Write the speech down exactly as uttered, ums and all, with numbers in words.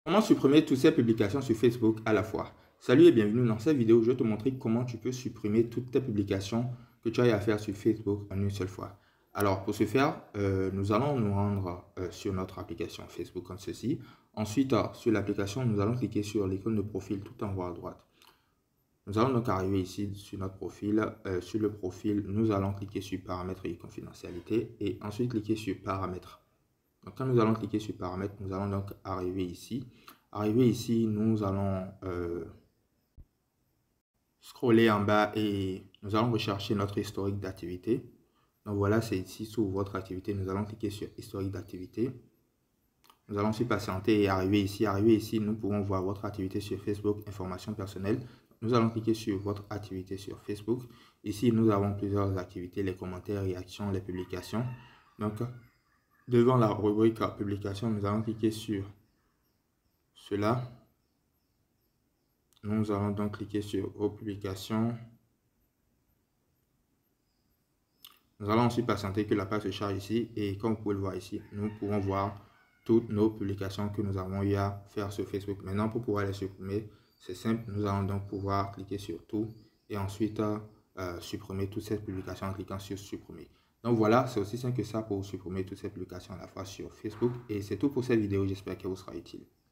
Comment supprimer toutes ces publications sur Facebook à la fois? Salut et bienvenue dans cette vidéo. Je vais te montrer comment tu peux supprimer toutes tes publications que tu as eu à faire sur Facebook en une seule fois. Alors pour ce faire, euh, nous allons nous rendre euh, sur notre application Facebook comme ceci. Ensuite, euh, sur l'application, nous allons cliquer sur l'icône de profil tout en haut à droite. Nous allons donc arriver ici sur notre profil. Euh, sur le profil, nous allons cliquer sur paramètres et confidentialité et ensuite cliquer sur paramètres. Donc, quand nous allons cliquer sur paramètres, nous allons donc arriver ici. Arriver ici, nous allons euh, scroller en bas et nous allons rechercher notre historique d'activité. Donc voilà, c'est ici sous votre activité. Nous allons cliquer sur historique d'activité. Nous allons ensuite patienter et arriver ici. Arriver ici, nous pouvons voir votre activité sur Facebook, informations personnelles. Nous allons cliquer sur votre activité sur Facebook. Ici, nous avons plusieurs activités, les commentaires, réactions, les publications. Donc, devant la rubrique publication, nous allons cliquer sur cela. Nous allons donc cliquer sur vos publications. Nous allons ensuite patienter que la page se charge ici et comme vous pouvez le voir ici, nous pouvons voir toutes nos publications que nous avons eu à faire sur Facebook. Maintenant, pour pouvoir les supprimer, c'est simple. Nous allons donc pouvoir cliquer sur tout et ensuite euh, supprimer toutes ces publications en cliquant sur supprimer. Donc voilà, c'est aussi simple que ça pour supprimer toutes ces publications à la fois sur Facebook. Et c'est tout pour cette vidéo. J'espère qu'elle vous sera utile.